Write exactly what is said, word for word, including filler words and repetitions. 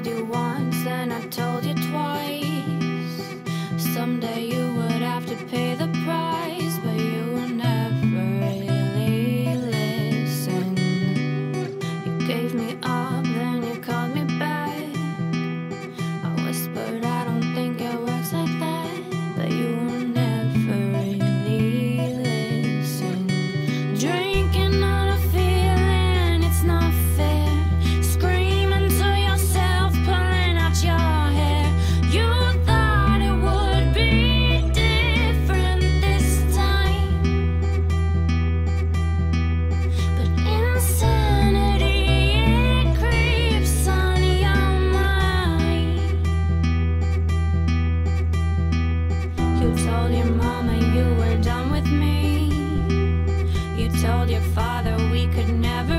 told you once, then I told you twice. Someday you would have to pay the price, but you never really listened. You gave me up, then you called me back. I whispered, I don't think it works like that, but you never really listened. Drinking on a feeling, it's not fair. Screaming to yourself, pulling out your hair. You thought it would be different this time, but insanity, it creeps on your mind. You told your mama you were done with me. You told your father we could never